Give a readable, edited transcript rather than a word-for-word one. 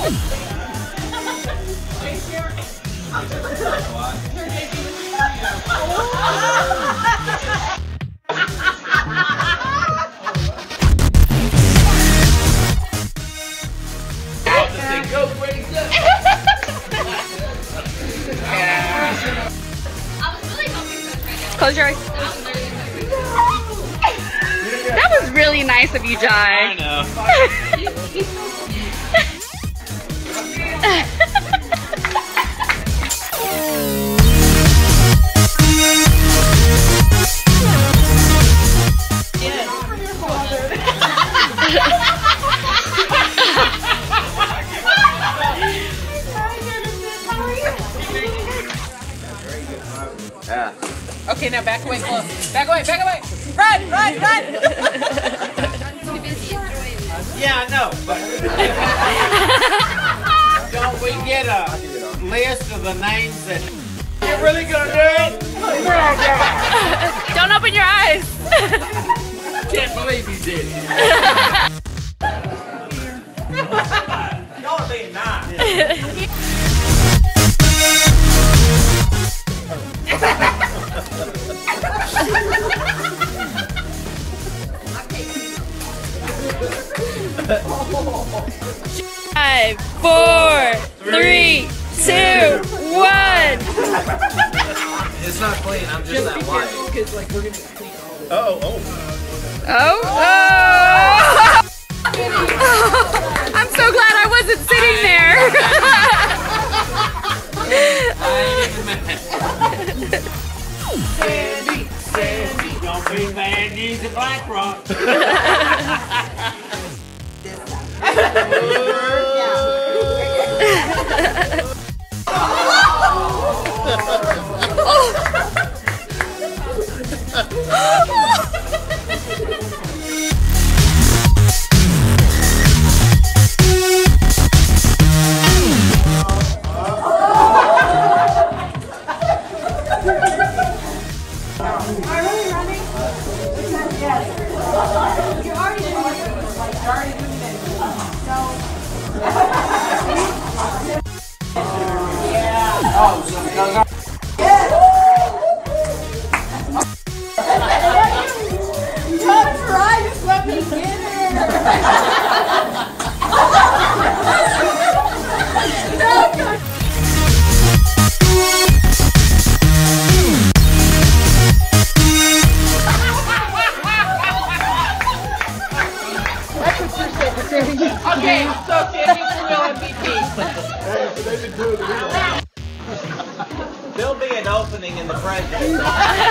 Close your eyes. That was really nice of you, Jai. I know. Yeah. Okay, now back away, close. Back away, back away. Run, run, run. Yeah, I know. But don't we get a list of the names that you're really gonna do it? Don't open your eyes. Can't believe you did it. Y'all are being nice. Five, 4, 3, 2, 1. It's not clean, I'm just that white. Oh, oh. I'm so glad I wasn't sitting there. Sandy, Sandy, don't be mad, use the black rock. Okay, so Sandy's the real MVP. There'll be an opening in the president.